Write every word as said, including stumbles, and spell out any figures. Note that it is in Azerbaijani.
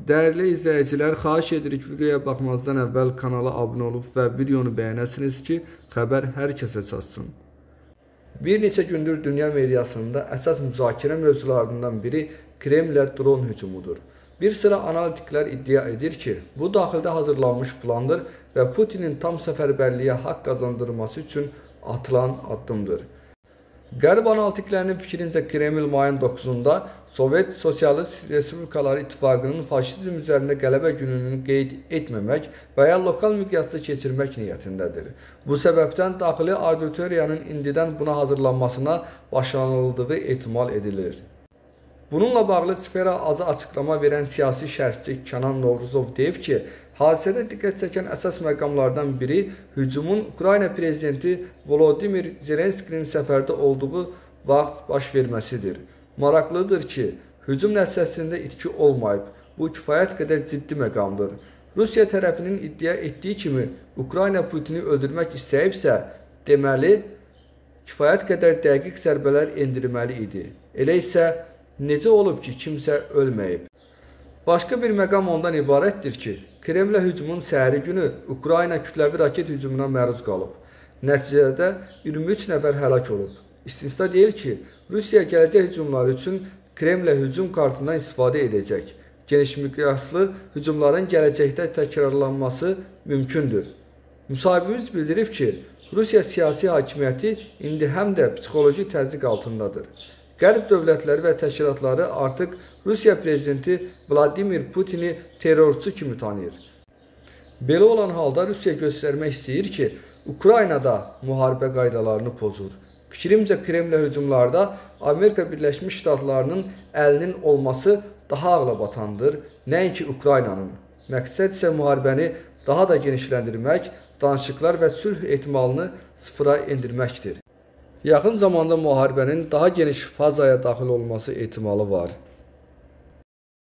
Değerli izləyicilər, xahiş edirik videoya baxmazdan əvvəl kanala abunə olub və videonu bəyənəsiniz ki, xəbər hər kəsə çatsın. Bir neçə gündür dünya mediasında əsas müzakirə mövzularından biri Kremlə dron hücumudur. Bir sıra analitiklər iddia edir ki, bu daxildə hazırlanmış plandır və Putinin tam səfərbərliyə haqq qazandırması üçün atılan addımdır. Qərb analitiklərinin fikrincə Kreml mayın doqquzunda Sovet Sosialist Respublikaları İttifaqının faşizm üzərində qələbə gününü qeyd etməmək və ya lokal miqyasda keçirmək niyyətindədir. Bu səbəbdən daxili auditoriyanın indidən buna hazırlanmasına başlanıldığı ehtimal edilir. Bununla bağlı Sfera azı açıqlama verən siyasi şərhçi Kənan Novruzov deyib ki, hadisədə diqqət çəkən əsas məqamlardan biri hücumun Ukrayna prezidenti Volodimir Zelenskinin səfərdə olduğu vaxt baş verməsidir. Maraqlıdır ki, hücum nəticəsində itki olmayıb. Bu kifayət qədər ciddi məqamdır. Rusiya tərəfinin iddia etdiyi kimi Ukrayna Putini öldürmək istəyibsə, deməli, kifayət qədər dəqiq zərbələr endirməli idi. Elə isə necə olub ki, kimsə ölməyib? Başqa bir məqam ondan ibarətdir ki, Kremlə hücumun səhəri günü Ukrayna kütləvi raket hücumuna məruz qalıb. Nəticədə iyirmi üç nəfər həlak olub. İstisna deyil ki, Rusiya gələcək hücumları üçün Kremlə hücum kartından istifadə edəcək. Geniş miqyaslı hücumların gələcəkdə təkrarlanması mümkündür. Müsahibimiz bildirib ki, Rusiya siyasi hakimiyyəti indi həm də psixoloji təzyiq altındadır. Qərb dövlətləri və təşkilatları artıq Rusiya prezidenti Vladimir Putini terrorçu kimi tanıyır. Belə olan halda Rusiya göstərmək istəyir ki, Ukraynada müharibə qaydalarını pozur. Fikrimcə Kremlə hücumlarda Amerika Birləşmiş Ştatlarının əlinin olması daha ağla batandır, nəinki Ukraynanın. Məqsəd isə müharibəni daha da genişləndirmək, danışıqlar və sülh ehtimalını sıfıra endirməkdir. Yaxın zamanda müharibənin daha geniş fazaya daxil olması ehtimalı var.